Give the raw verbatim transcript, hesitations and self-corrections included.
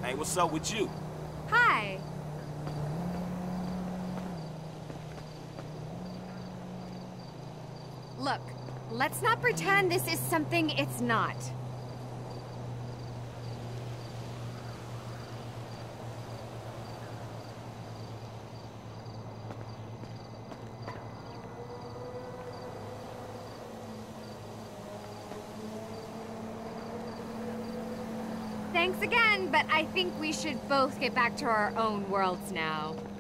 Hey, what's up with you? Hi. Look, let's not pretend this is something it's not. Thanks again, but I think we should both get back to our own worlds now.